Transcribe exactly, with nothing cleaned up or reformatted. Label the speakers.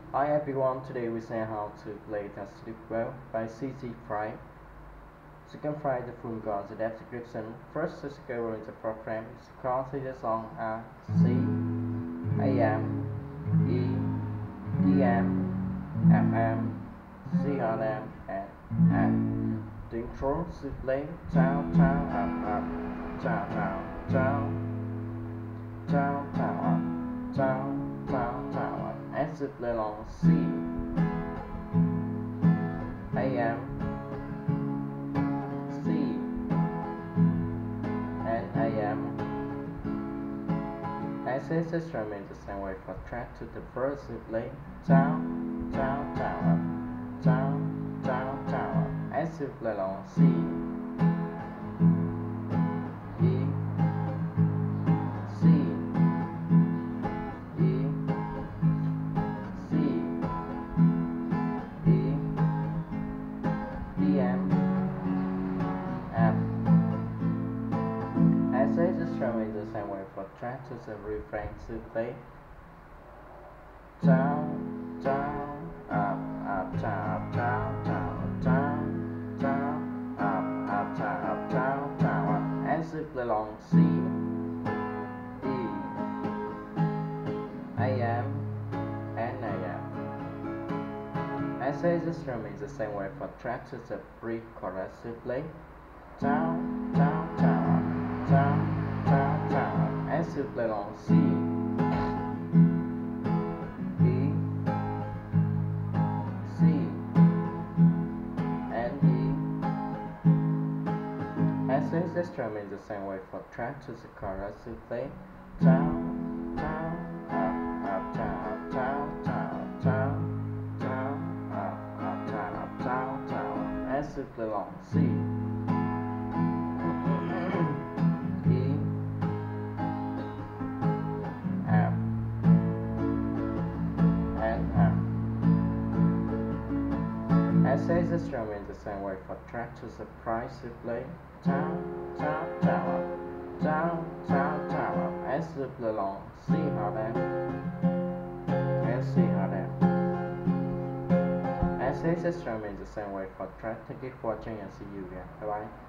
Speaker 1: Hi everyone, today we say how to play the Sleep Well by C G five. So you can find the full chords in the description. First, let's go into the program. The chords in the song are C, A M, E, D M, F M, C R M, and F. The intro to play down, down, up, up, down, down, down, down, down, up, down, down, down, up. As you play along C, A M, C, and A M. As it is remains the same way for track to the first you play down, down, down, up, down, down, down, up. As you play along C, E, C, E, C, E, D M, F. As it is remains the same way for track to the refrain to play down, down, up, up, down, down, down, down, down, up, up, down, up, down, down, up. As you play along C, E, A M, and A M. As it just remains the same way for track to the pre-chorus to play down, down, down, up, down, down, down, up. As you play along C, E, C, and E. As it just remains the same way for track to the chorus to play down, down, up, up, down, up, down, down, down, down, up, up, down, up, down, down. As you play along C, E, F, and F. As it just remains the same way for track to the price to play down, down, down, up, down, down, down, up. As you play along C hard M and C hard M. As it just remains the same way for track. Thank you for watching and see you again. Bye bye.